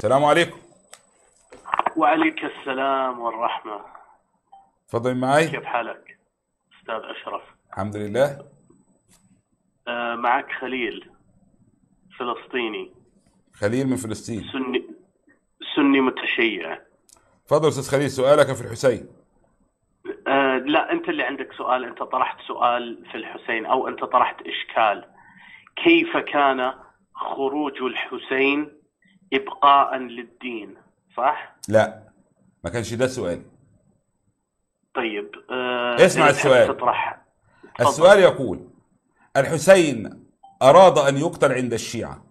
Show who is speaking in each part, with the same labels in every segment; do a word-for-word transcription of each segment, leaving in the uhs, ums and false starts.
Speaker 1: السلام عليكم.
Speaker 2: وعليك السلام والرحمة.
Speaker 1: تفضل معي.
Speaker 2: كيف حالك أستاذ أشرف؟
Speaker 1: الحمد لله.
Speaker 2: آه معك خليل فلسطيني.
Speaker 1: خليل من فلسطين.
Speaker 2: سني سني متشيع.
Speaker 1: تفضل أستاذ خليل، سؤالك في الحسين.
Speaker 2: آه لا، أنت اللي عندك سؤال. أنت طرحت سؤال في الحسين، أو أنت طرحت إشكال. كيف كان خروج الحسين إبقاء للدين؟ صح؟
Speaker 1: لا، ما كانش ده السؤال.
Speaker 2: طيب آه
Speaker 1: اسمع السؤال.
Speaker 2: تطرح.
Speaker 1: السؤال يقول: الحسين أراد أن يقتل عند الشيعة،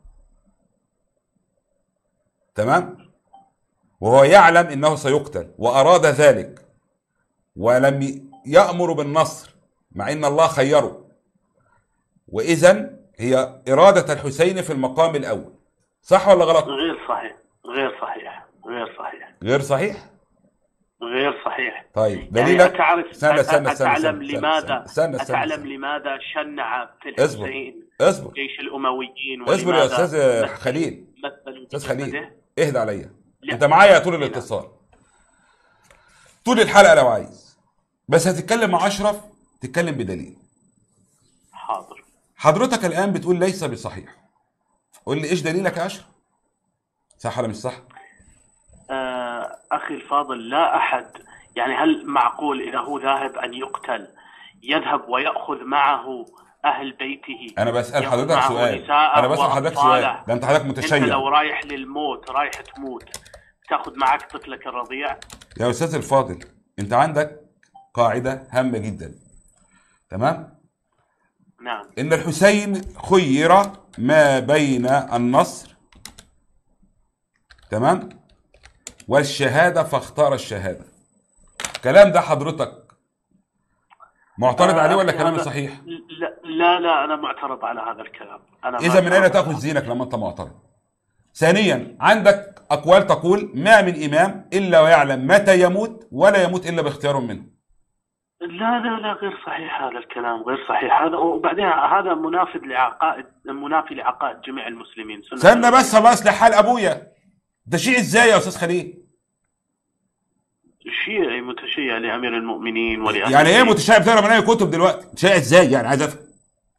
Speaker 1: تمام؟ وهو يعلم أنه سيقتل وأراد ذلك، ولم يأمر بالنصر مع أن الله خيره، وإذن هي إرادة الحسين في المقام الأول. صح ولا غلط؟
Speaker 2: غير صحيح، غير صحيح، غير صحيح،
Speaker 1: غير صحيح؟
Speaker 2: غير صحيح.
Speaker 1: طيب
Speaker 2: يعني
Speaker 1: دليلك.
Speaker 2: أتعرف
Speaker 1: استنى استنى استنى
Speaker 2: أتعلم
Speaker 1: استنى
Speaker 2: لماذا
Speaker 1: استنى استنى
Speaker 2: أتعلم
Speaker 1: استنى.
Speaker 2: لماذا شنع في
Speaker 1: اصبر
Speaker 2: الحسين
Speaker 1: اصبر
Speaker 2: جيش الأمويين؟
Speaker 1: اصبر يا
Speaker 2: ولماذا
Speaker 1: أستاذ
Speaker 2: مثلوا
Speaker 1: خليل.
Speaker 2: مثلوا
Speaker 1: أستاذ خليل
Speaker 2: بجسده؟
Speaker 1: اهدى عليا،
Speaker 2: لا.
Speaker 1: أنت معايا طول
Speaker 2: هنا.
Speaker 1: الاتصال، طول الحلقة لو عايز، بس هتتكلم مع أشرف تتكلم بدليل.
Speaker 2: حاضر.
Speaker 1: حضرتك الآن بتقول ليس بصحيح، قول لي إيش دليلك يا أشرف؟ صح ولا مش صح؟
Speaker 2: آه أخي الفاضل، لا أحد، يعني هل معقول إذا هو ذاهب أن يقتل يذهب ويأخذ معه أهل بيته؟
Speaker 1: أنا بسأل
Speaker 2: يأخذ
Speaker 1: حضرتك
Speaker 2: معه
Speaker 1: سؤال.
Speaker 2: نساءه
Speaker 1: أنا بسأل حضرتك سؤال.
Speaker 2: وأطفاله.
Speaker 1: ده أنت حضرتك
Speaker 2: أنت
Speaker 1: متشيع.
Speaker 2: لو رايح للموت، رايح تموت، تاخذ معك طفلك الرضيع؟
Speaker 1: يا أستاذ الفاضل، أنت عندك قاعدة هامة جدا، تمام؟
Speaker 2: نعم.
Speaker 1: إن الحسين خير ما بين النصر، تمام، والشهادة فاختار الشهادة. الكلام ده حضرتك معترض
Speaker 2: آه
Speaker 1: عليه ولا
Speaker 2: أخي
Speaker 1: كلامي
Speaker 2: هذا-
Speaker 1: صحيح؟
Speaker 2: لا لا لا، أنا معترض على هذا الكلام. أنا
Speaker 1: إذا من
Speaker 2: معترض
Speaker 1: أين تأخذ
Speaker 2: على-
Speaker 1: دينك لما أنت معترض؟ ثانيا، عندك أقوال تقول: ما من إمام إلا ويعلم متى يموت، ولا يموت إلا باختيار منه.
Speaker 2: لا لا لا، غير صحيح هذا الكلام، غير صحيح هذا. وبعدين هذا منافذ لعقائد، منافي لعقائد جميع المسلمين.
Speaker 1: استنى بس، الله يصلح حال أبويا. ده شيء إزاي يا أستاذ خليل؟
Speaker 2: شيعي متشيع لأمير المؤمنين ولأهل
Speaker 1: يعني إيه
Speaker 2: البيت.
Speaker 1: متشيع؟ بتقرا من أي كتب دلوقتي؟ متشيع إزاي يعني؟ عايز أفهم.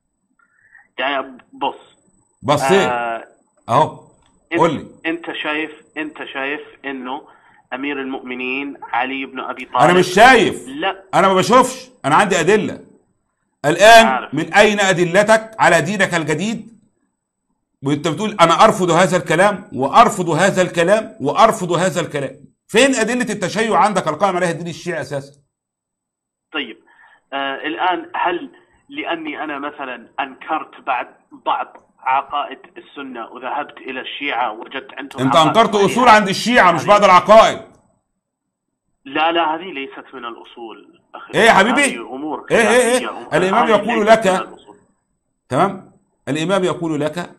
Speaker 2: يعني بص
Speaker 1: بصيت
Speaker 2: آه
Speaker 1: أهو، قول لي.
Speaker 2: انت شايف انت شايف انه امير المؤمنين علي بن ابي طالب؟
Speaker 1: أنا مش شايف،
Speaker 2: لا،
Speaker 1: أنا ما بشوفش، أنا عندي أدلة. الآن
Speaker 2: عارف.
Speaker 1: من أين أدلتك على دينك الجديد؟ وأنت بتقول أنا أرفض هذا الكلام وأرفض هذا الكلام وأرفض هذا الكلام. فين أدلة التشيع عندك القائم عليها الدين الشيعي أساسا؟
Speaker 2: طيب آه الان هل لاني انا مثلا انكرت بعد بعض عقائد السنه وذهبت الى الشيعه وجدت عندهم
Speaker 1: أنت
Speaker 2: عقائد
Speaker 1: أنكرت
Speaker 2: صحيحة؟
Speaker 1: أصول عند الشيعة مش
Speaker 2: هذه-
Speaker 1: بعض العقائد.
Speaker 2: لا لا، هذه ليست من الاصول اخي.
Speaker 1: إيه يا حبيبي؟
Speaker 2: هذه امور
Speaker 1: إيه إيه إيه؟
Speaker 2: خلافية.
Speaker 1: الإمام
Speaker 2: هذه
Speaker 1: يقول
Speaker 2: ليست
Speaker 1: لك،
Speaker 2: من الأصول.
Speaker 1: تمام، الإمام يقول لك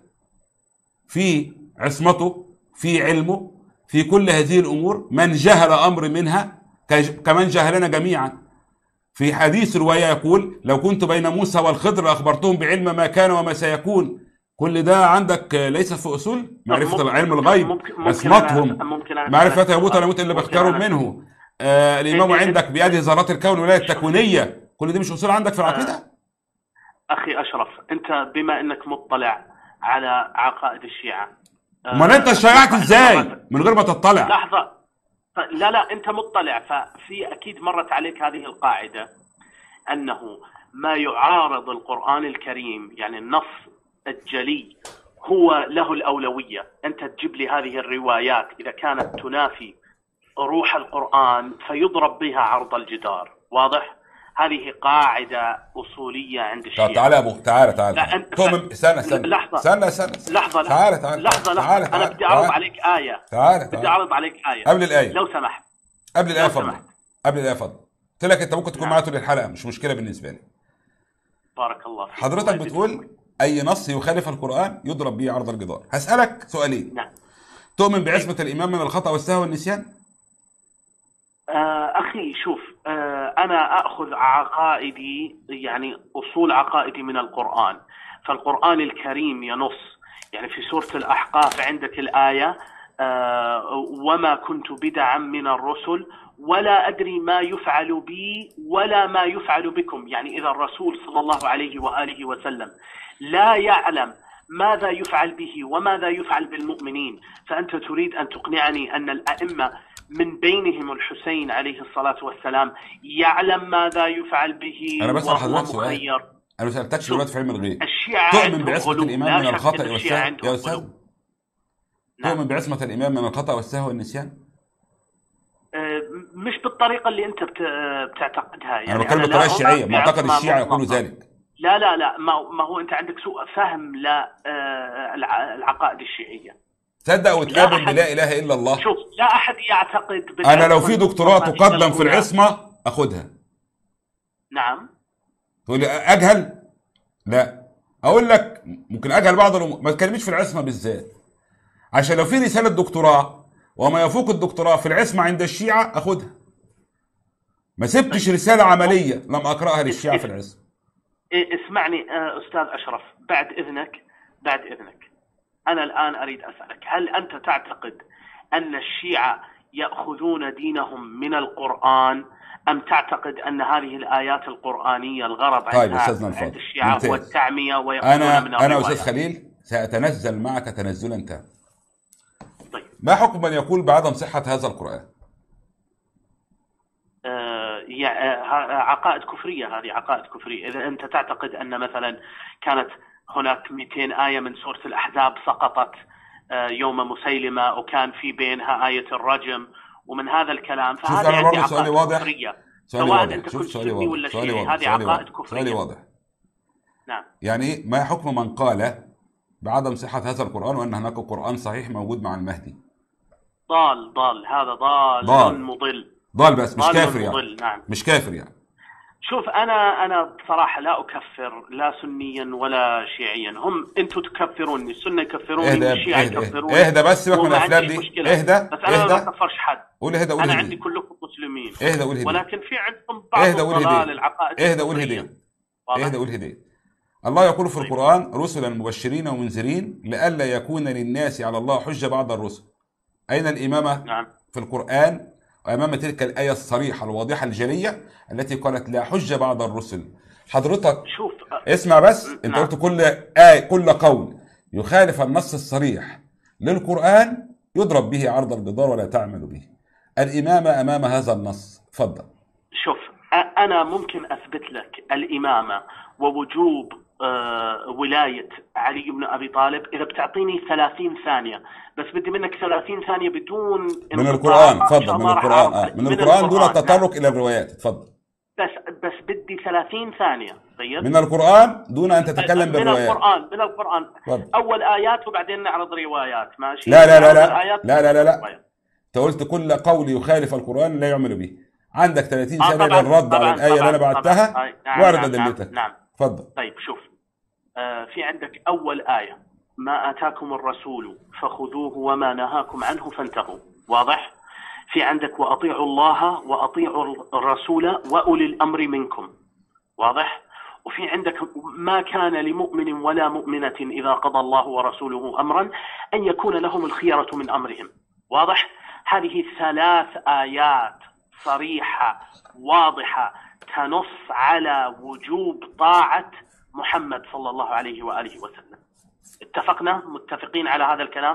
Speaker 1: في عصمته، في علمه، في كل هذه الأمور، من جهل أمر منها كمن جهلنا جميعا. في حديث رواية يقول: لو كنت بين موسى والخضر لأخبرتهم بعلم ما كان وما سيكون. كل ده عندك ليس في أصول معرفة
Speaker 2: ممكن-
Speaker 1: العلم الغيب،
Speaker 2: ممكن- ممكن
Speaker 1: عصمتهم،
Speaker 2: أنا- ممكن أنا
Speaker 1: معرفة
Speaker 2: أسألك
Speaker 1: يموت ولا يموت
Speaker 2: سؤال.
Speaker 1: إلا
Speaker 2: ممكن
Speaker 1: باختيار
Speaker 2: أنا-
Speaker 1: منه. آه الإمام
Speaker 2: إيه إيه
Speaker 1: عندك بيده ذرات الكون والولاية التكوينية. كل دي مش أصول عندك في العقيدة؟
Speaker 2: أخي أشرف، أنت بما أنك مطلع على عقائد الشيعة،
Speaker 1: امال انت شيعت ازاي من غير ما تطلع؟
Speaker 2: لحظة. لا لا، أنت مطلع، ففي أكيد مرت عليك هذه القاعدة أنه ما يعارض القرآن الكريم، يعني النص الجلي، هو له الأولوية. أنت تجيب لي هذه الروايات إذا كانت تنافي روح القرآن فيضرب بها عرض الجدار. واضح؟ هذه قاعدة أصولية عند الشيعة.
Speaker 1: تعال يا أبو، تعال تعال
Speaker 2: لا أنت
Speaker 1: تؤمن. استنى استنى
Speaker 2: لحظة
Speaker 1: استنى استنى
Speaker 2: لحظة
Speaker 1: تعال تعال
Speaker 2: لحظة
Speaker 1: تعال
Speaker 2: لحظة.
Speaker 1: تعال
Speaker 2: أنا بدي أعرض
Speaker 1: تعال
Speaker 2: عليك آية.
Speaker 1: تعال
Speaker 2: بدي
Speaker 1: تعال
Speaker 2: أعرض عليك آية
Speaker 1: قبل الآية،
Speaker 2: لو سمحت.
Speaker 1: قبل الآية
Speaker 2: لو
Speaker 1: فضل،
Speaker 2: سمحت.
Speaker 1: قبل الآية فضل. قلت لك أنت ممكن تكون
Speaker 2: نعم.
Speaker 1: معايا طول الحلقة، مش مشكلة بالنسبة لي.
Speaker 2: بارك الله فيك.
Speaker 1: حضرتك
Speaker 2: الله
Speaker 1: بتقول
Speaker 2: يبارك.
Speaker 1: أي نص يخالف القرآن يضرب به عرض الجدار. هسألك سؤالين.
Speaker 2: نعم.
Speaker 1: تؤمن بعصمة الإمام من الخطأ والسهو والنسيان؟
Speaker 2: آه أخي شوف، آه أنا أخذ عقائدي، يعني أصول عقائدي من القرآن. فالقرآن الكريم ينص، يعني في سورة الأحقاف عندك الآية: وما كنت بدعا من الرسل ولا أدري ما يفعل بي ولا ما يفعل بكم. يعني إذا الرسول صلى الله عليه وآله وسلم لا يعلم ماذا يفعل به وماذا يفعل بالمؤمنين، فأنت تريد أن تقنعني أن الأئمة من بينهم الحسين عليه الصلاة والسلام يعلم ماذا يفعل به
Speaker 1: أنا بسأل حضرتك
Speaker 2: وهو مخير؟
Speaker 1: سؤال، أنا ما سألتكش دلوقتي في علم الغيب.
Speaker 2: الشيعة
Speaker 1: تؤمن بعصمة الإمام من الخطأ والسهو يا أستاذ؟
Speaker 2: نعم.
Speaker 1: تؤمن بعصمة الإمام من الخطأ والسهو والنسيان؟
Speaker 2: مش بالطريقة اللي أنت بتعتقدها. يعني
Speaker 1: أنا بتكلم بالطريقة الشيعية، معتقد الشيعة يقول ذلك.
Speaker 2: لا لا لا ما هو أنت عندك سوء فهم للعقائد الشيعية.
Speaker 1: تصدق وتقابل بلا إله إلا الله.
Speaker 2: شوف، لا أحد يعتقد.
Speaker 1: أنا لو في دكتوراه تقدم في العصمة أخدها.
Speaker 2: نعم.
Speaker 1: تقول لي أجهل؟ لا، أقول لك ممكن أجهل بعض الأمور، ما تكلميش في العصمة بالذات، عشان لو في رسالة دكتوراه وما يفوق الدكتوراه في العصمة عند الشيعة أخدها. ما سبتش رسالة عملية لم أقرأها للشيعة في العصمة.
Speaker 2: اسمعني أستاذ أشرف، بعد إذنك بعد إذنك أنا الآن أريد أسألك، هل أنت تعتقد أن الشيعة يأخذون دينهم من القرآن أم تعتقد أن هذه الآيات القرآنية الغرض
Speaker 1: طيب
Speaker 2: عندها عند الشيعة هو التعمية ويأخذون
Speaker 1: أنا
Speaker 2: من الرواية؟
Speaker 1: أنا أستاذ خليل سأتنزل معك تنزلا تام.
Speaker 2: طيب.
Speaker 1: ما حكم من يقول بعدم صحة هذا القرآن؟
Speaker 2: آه عقائد كفرية، هذه عقائد كفرية. إذا أنت تعتقد أن مثلا كانت هناك مئتين آية من سورة الأحزاب سقطت يوم مسيلمة وكان في بينها آية الرجم ومن هذا الكلام، فهذه عندي عقائد كفرية سواء أنت كنت سني ولا شيعي، هذه عقائد كفرية.
Speaker 1: سؤالي واضح.
Speaker 2: نعم.
Speaker 1: يعني ما حكم من قال بعدم صحة هذا القرآن وأن هناك قرآن صحيح موجود مع المهدي؟
Speaker 2: ضال ضال هذا ضال,
Speaker 1: ضال.
Speaker 2: مضل
Speaker 1: ضال بس مش
Speaker 2: ضال
Speaker 1: كافر يعني.
Speaker 2: مضل. نعم.
Speaker 1: مش كافر يعني.
Speaker 2: شوف، أنا أنا بصراحة لا أكفر لا سنيا ولا شيعيا. هم أنتوا تكفروني، السنة يكفروني، الشيعة يكفروني.
Speaker 1: اهدى بس سيبك من الأفلام دي. اهدى.
Speaker 2: بس أنا ما بكفرش حد.
Speaker 1: قول اهدى. قول
Speaker 2: أنا
Speaker 1: هدي.
Speaker 2: عندي كلكم مسلمين.
Speaker 1: اهدى. قول هدي.
Speaker 2: ولكن في عندكم بعض الضلال العقائد.
Speaker 1: اهدى. قول هدي. اهدى. قول هدي. الله يقول في القرآن رسلا مبشرين ومنذرين لئلا يكون للناس على الله حجة بعد الرسل. أين الإمامة؟
Speaker 2: نعم.
Speaker 1: في القرآن وأمام تلك الآية الصريحة الواضحة الجلية التي قالت لا حجة بعد الرسل. حضرتك
Speaker 2: شوف
Speaker 1: اسمع بس. انت
Speaker 2: نعم.
Speaker 1: قلت كل آية كل قول يخالف النص الصريح للقرآن يضرب به عرض الجدار ولا تعمل به. الإمامة أمام هذا النص. تفضل.
Speaker 2: شوف، أنا ممكن أثبت لك الإمامة ووجوب آه ولاية علي بن أبي طالب إذا بتعطيني ثلاثين ثانية، بس بدي منك ثلاثين ثانية بدون
Speaker 1: من القرآن. تفضل. من القرآن. آه. من, من القرآن دون تطرق نعم. إلى الروايات. تفضل.
Speaker 2: بس بس بدي ثلاثين ثانية. طيب.
Speaker 1: من القرآن دون أن تتكلم بالروايات.
Speaker 2: من القرآن. من القرآن. فضل. أول آيات وبعدين نعرض روايات. ماشي.
Speaker 1: لا لا لا لا لا لا لا لا. أنت قلت كل قول يخالف القرآن لا يعمل به. عندك ثلاثين ثانية
Speaker 2: آه
Speaker 1: للرد على الآية اللي أنا بعتها.
Speaker 2: نعم.
Speaker 1: وارد
Speaker 2: نعم.
Speaker 1: أدلتك.
Speaker 2: نعم.
Speaker 1: تفضل.
Speaker 2: طيب شوف، آه في عندك أول آية ما آتاكم الرسول فخذوه وما نهاكم عنه فانتهوا. واضح؟ في عندك وأطيعوا الله وأطيعوا الرسول وأولي الأمر منكم. واضح؟ وفي عندك ما كان لمؤمن ولا مؤمنة إذا قضى الله ورسوله أمرا أن يكون لهم الخيرة من أمرهم. واضح؟ هذه ثلاث آيات صريحة واضحة تنص على وجوب طاعة محمد صلى الله عليه وآله وسلم. اتفقنا؟ متفقين على هذا الكلام؟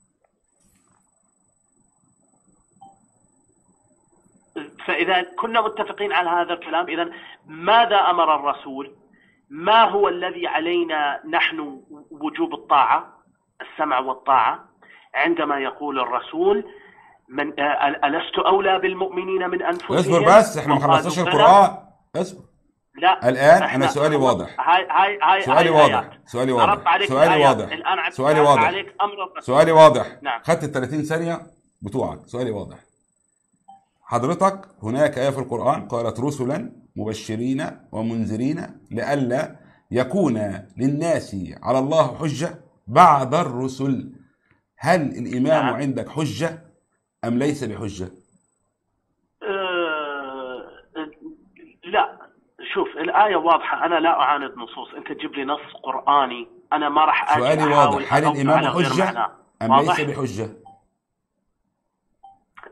Speaker 2: فإذا كنا متفقين على هذا الكلام، إذن ماذا أمر الرسول؟ ما هو الذي علينا نحن وجوب الطاعة، السمع والطاعة، عندما يقول الرسول من ألست أولى بالمؤمنين من أنفسهم؟
Speaker 1: اصبر بس، احنا ما خلصناش القرآن. اصبر.
Speaker 2: لا
Speaker 1: الآن أنا سؤالي واضح.
Speaker 2: هاي هاي هاي
Speaker 1: سؤالي واضح. سؤالي واضح. سؤالي واضح.
Speaker 2: الآن
Speaker 1: سؤالي واضح.
Speaker 2: عليك أمر.
Speaker 1: سؤالي واضح.
Speaker 2: نعم.
Speaker 1: خدت ال ثلاثين ثانية بتوعك. سؤالي واضح. حضرتك هناك آية في القرآن قالت رسلا مبشرين ومنذرين لئلا يكون للناس على الله حجة بعد الرسل. هل الإمام نعم. عندك حجة أم ليس بحجة؟
Speaker 2: أه... لا، شوف الآية واضحة، أنا لا أعاند نصوص. أنت تجيب لي نص قرآني أنا ما راح أجي.
Speaker 1: سؤالي واضح. هل الإمام حجة أم ليس بحجة؟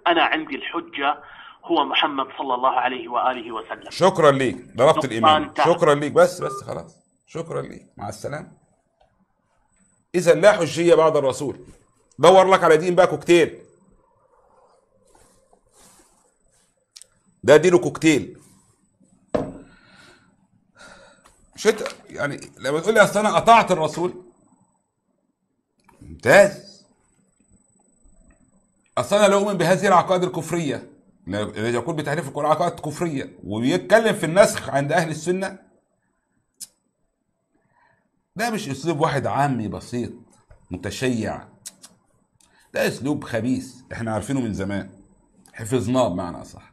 Speaker 2: أنا عندي الحجة هو محمد صلى الله عليه وآله وسلم.
Speaker 1: شكرا ليك، ضربت
Speaker 2: نقطة
Speaker 1: الإمام.
Speaker 2: انتهت.
Speaker 1: شكرا ليك، بس بس خلاص، شكرا ليك، مع السلامة. إذا لا حجية بعد الرسول. دور لك على دين بقى كوكتيل، ده دينه كوكتيل. مش انت يعني لما تقول لي اصل انا قطعت الرسول، ممتاز. اصل انا لا اؤمن بهذه العقائد الكفريه التي يقول بتحريف القران عقائد كفريه وبيتكلم في النسخ عند اهل السنه، ده مش اسلوب واحد عامي بسيط متشيع، ده اسلوب خبيث احنا عارفينه من زمان، حفظناه بمعنى اصح.